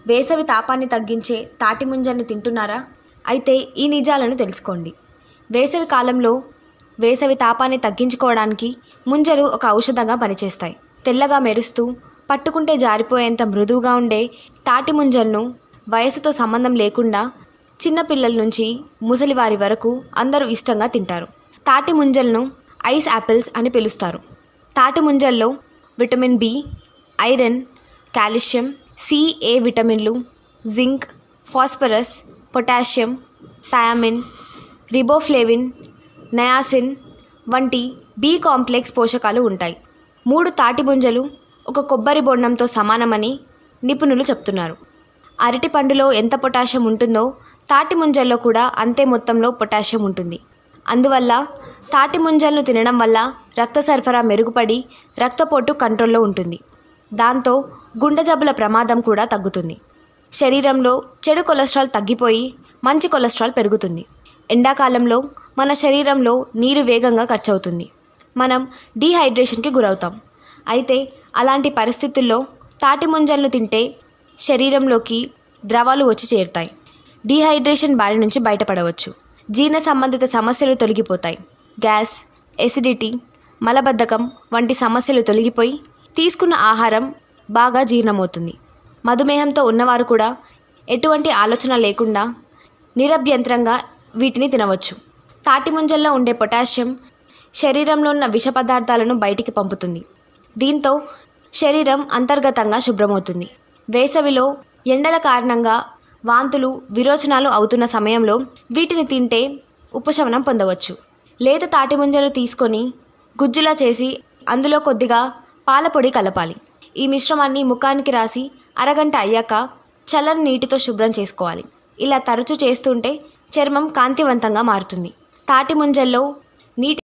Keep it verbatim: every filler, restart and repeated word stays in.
వేసవి తాపాన్ని తగ్గించే తాటి ముంజల్ని తింటున్నారా? అయితే ఈ నిజాలను తెలుసుకోండి. వేసవి కాలంలో వేసవి తాపాన్ని తగ్గించుకోవడానికి ముంజలు ఒక ఔషధంగా పనిచేస్తాయి. తెల్లగా మెరుస్తూ పట్టుకుంటే జారిపోయేంత మృదువుగా ఉండే తాటి ముంజలను వయసుతో సంబంధం లేకుండా చిన్నపిల్లల నుంచి ముసలివారి వరకు అందరూ ఇష్టంగా తింటారు. తాటి ముంజలను ఐస్ యాపిల్స్ అని పిలుస్తారు. తాటి ముంజల్లో vitamin B, iron, calcium, C, A విటమిన్లు, zinc, phosphorus, potassium, thiamine, riboflavin, niacin వంటి బి కాంప్లెక్స్ పోషకాలు ఉంటాయి. మూడు తాటి ముంజలు ఒక కొబ్బరి బొండంతో సమానమని నిపుణులు చెప్తున్నారు. అరటి పండులో ఎంత పొటాషియం ఉంటుందో తాటి ముంజల్లో కూడా అంతే మొత్తంలో పొటాషియం ఉంటుంది. అందువల్ల తాటి ముంజలను తినడం వల్ల రక్త సరఫరా మెరుగుపడి రక్తపోటు కంట్రోల్లో ఉంటుంది. దాంతో గుండె జబ్బుల ప్రమాదం కూడా తగ్గుతుంది. శరీరంలో చెడు కొలెస్ట్రాల్ తగ్గిపోయి మంచి కొలెస్ట్రాల్ పెరుగుతుంది. ఎండాకాలంలో మన శరీరంలో నీరు వేగంగా ఖర్చవుతుంది. మనం డీహైడ్రేషన్కి గురవుతాం. అయితే అలాంటి పరిస్థితుల్లో తాటి ముంజలను తింటే శరీరంలోకి ద్రవాలు వచ్చి చేరుతాయి. డీహైడ్రేషన్ బారి నుంచి బయటపడవచ్చు. జీర్ణ సంబంధిత సమస్యలు తొలగిపోతాయి. గ్యాస్, ఎసిడిటీ, మలబద్ధకం వంటి సమస్యలు తొలగిపోయి తీసుకున్న ఆహారం బాగా జీర్ణమవుతుంది. మధుమేహంతో ఉన్నవారు కూడా ఎటువంటి ఆలోచన లేకుండా నిరభ్యంతరంగా వీటిని తినవచ్చు. తాటి ముంజల్లో ఉండే పొటాషియం శరీరంలో ఉన్న విష పదార్థాలను బయటికి పంపుతుంది. దీంతో శరీరం అంతర్గతంగా శుభ్రమవుతుంది. వేసవిలో ఎండల కారణంగా వాంతులు, విరోచనాలు అవుతున్న సమయంలో వీటిని తింటే ఉపశమనం పొందవచ్చు. లేత తాటి ముంజలు తీసుకొని గుజ్జులా చేసి అందులో కొద్దిగా పాలపొడి కలపాలి. ఈ మిశ్రమాన్ని ముఖానికి రాసి అరగంట అయ్యాక చల్లని నీటితో శుభ్రం చేసుకోవాలి. ఇలా తరచూ చేస్తుంటే చర్మం కాంతివంతంగా మారుతుంది. తాటి ముంజల్లో నీటి